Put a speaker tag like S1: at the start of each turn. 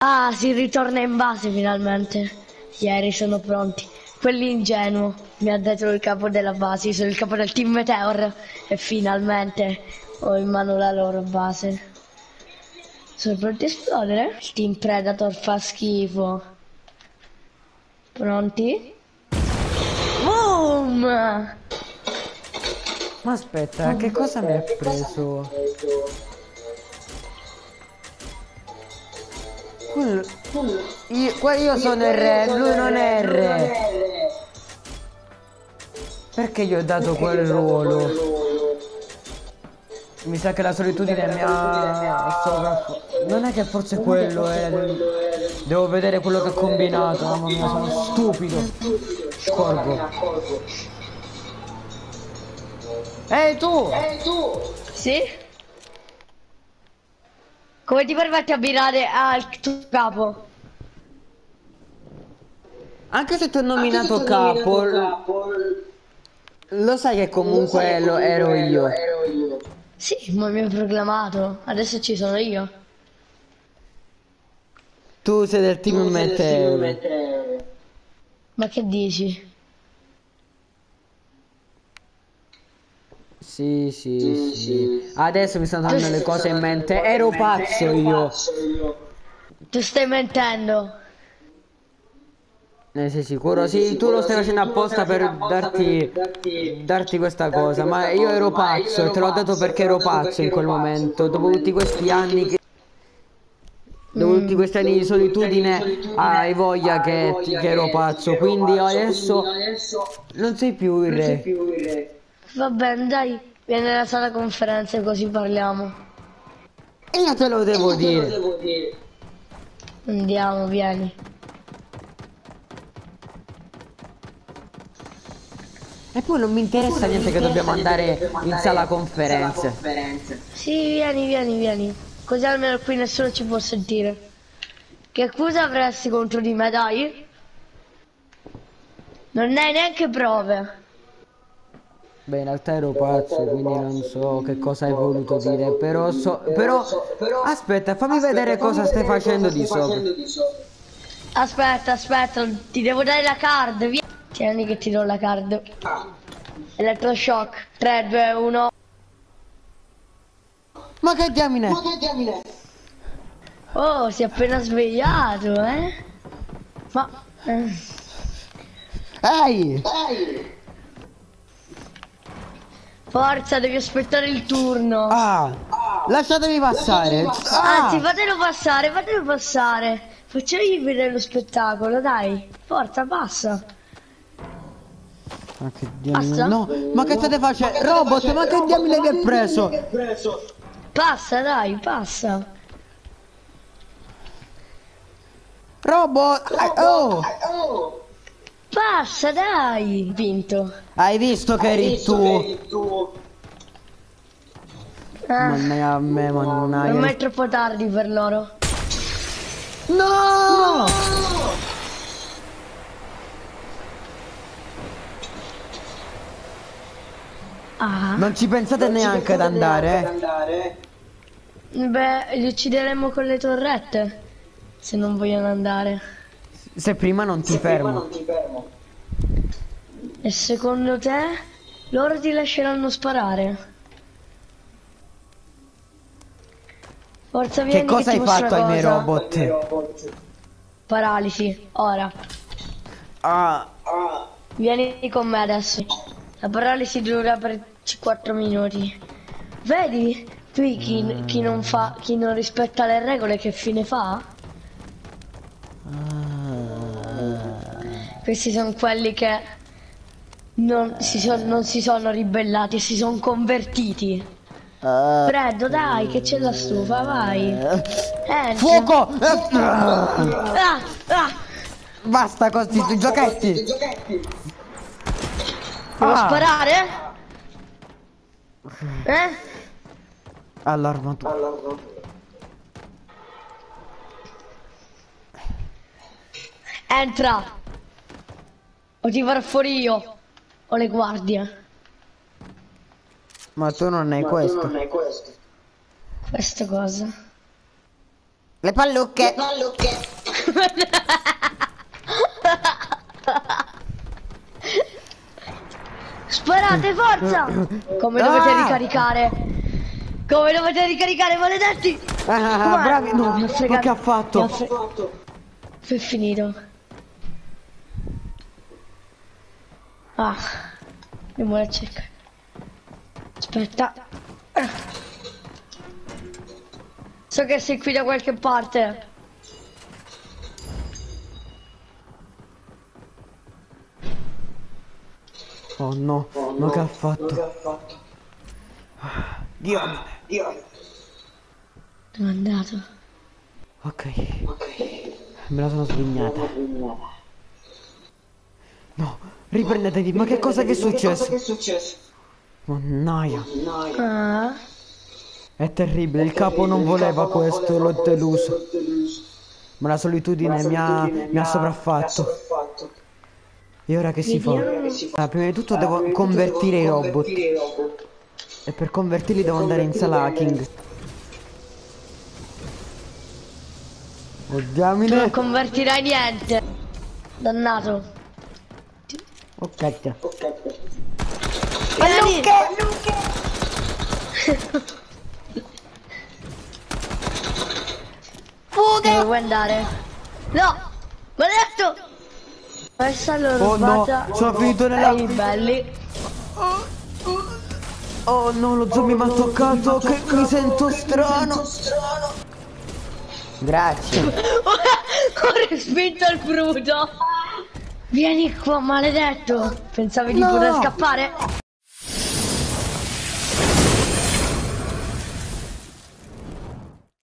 S1: Ah, si ritorna in base finalmente. Ieri sono pronti. Quell'ingenuo mi ha detto il capo della base, io sono il capo del team Meteor e finalmente ho in mano la loro base. Sono pronti a esplodere? Il team Predator fa schifo. Pronti? Boom!
S2: Ma aspetta, che cosa mi ha preso? Io sono il re, lui non è il re. Perché gli ho dato quel ruolo? Mi sa che la solitudine mi ha sovraffatto. Non è che forse quello è. Devo vedere quello che ho combinato. Mamma mia, sono stupido. Scorgo. Ehi tu!
S1: Sì? Come ti permetti a mirare al tuo capo?
S2: Anche se ti ho nominato capo, lo sai che comunque lo ero io.
S1: Sì, ma mi hai proclamato. Adesso ci sono io.
S2: Tu sei del team Meteor.
S1: Ma che dici?
S2: Sì. Adesso mi stanno tornando le cose in mente. Ero pazzo io.
S1: Tu stai mentendo.
S2: Ne sei sicuro? Sì, tu lo stai facendo apposta per darti questa cosa, ma io ero pazzo e te l'ho dato perché ero pazzo in quel momento. Dopo tutti questi anni di solitudine, hai voglia che ero pazzo, quindi adesso non sei più il re.
S1: Va bene, dai, vieni alla sala conferenze così parliamo.
S2: E io te lo devo dire.
S1: Andiamo, vieni.
S2: E poi non mi interessa niente che dobbiamo andare in sala conferenze.
S1: Sì, vieni. Così almeno qui nessuno ci può sentire. Che accusa avresti contro di me, dai? Non hai neanche prove.
S2: Beh, in realtà ero pazzo, quindi non so che cosa hai voluto dire, però, aspetta, fammi vedere cosa stai facendo di sopra.
S1: Aspetta, ti devo dare la card, vieni. Tieni che ti do la card. Elettroshock, 3, 2, 1.
S2: Ma che diamine?
S1: Oh, si è appena svegliato, eh? Ma...
S2: Ehi!
S1: Forza, devi aspettare il turno.
S2: Ah! Lasciatemi passare!
S1: Anzi,
S2: Ah!
S1: fatelo passare. Facciamogli vedere lo spettacolo, dai. Forza, passa.
S2: Ma che diamine?
S1: Passa?
S2: No! Ma che state facendo? Robot, ma che diamine vi è preso?
S1: Passa, dai, passa.
S2: Robot! Oh!
S1: Passa, dai. Vinto.
S2: Hai visto che eri tu? Mannaggia a me, mannaggia.
S1: Ormai è troppo tardi per loro.
S2: No!
S1: Ah.
S2: Non ci pensate neanche ad andare, eh?
S1: Beh, li uccideremo con le torrette. Se non vogliono andare.
S2: Se prima non ti fermo.
S1: E secondo te loro ti lasceranno sparare? Forza, vieni
S2: Che cosa
S1: ti
S2: hai
S1: mostro
S2: fatto ai
S1: una
S2: miei
S1: cosa.
S2: robot?
S1: Paralisi, ora.
S2: Ah,
S1: Vieni con me adesso. La paralisi dura per 4 minuti. Vedi? Qui chi non rispetta le regole che fine fa? Questi sono quelli che non si sono ribellati e si sono convertiti. Freddo, dai, che c'è la stufa, vai. Entra.
S2: fuoco!
S1: Ah, ah.
S2: Basta con questi giochetti!
S1: Devo sparare? Eh?
S2: All'armatura.
S1: Entra! O ti farò fuori io! O le guardie!
S2: Ma tu non hai questo.
S1: Questa cosa.
S2: Le pallucche.
S1: Sparate, forza! Come dovete ricaricare? Come dovete ricaricare, maledetti?
S2: Bravi, no,
S1: Mi ha fregato.
S2: ma che ha fatto?
S1: È finito. Ah, andiamo a cercare. Aspetta. So che sei qui da qualche parte.
S2: Oh no, ma che ha fatto? Diamine.
S1: Dove è andato?
S2: Ok. Me la sono svignata. No, riprendetevi, ma che cosa che è successo? Mannaia.
S1: Ah,
S2: È terribile, il capo non voleva questo, l'ho deluso. Ma la solitudine mi ha sopraffatto. E ora che si fa? Allora, prima di tutto devo convertire i robot. E per convertirli devo andare in sala hacking. Oh,
S1: tu non
S2: diamine.
S1: convertirai niente. Dannato.
S2: Oh, cacchia.
S1: Dove vuoi andare? No! Maledetto! Questa l'ho
S2: Oh no,
S1: rubata
S2: sono finito nella...
S1: ai belli.
S2: Oh no, lo zombie mi ha toccato, che mi sento strano. Grazie.
S1: Ho respinto il bruto. Vieni qua, maledetto. Pensavi di
S2: No.
S1: poter scappare?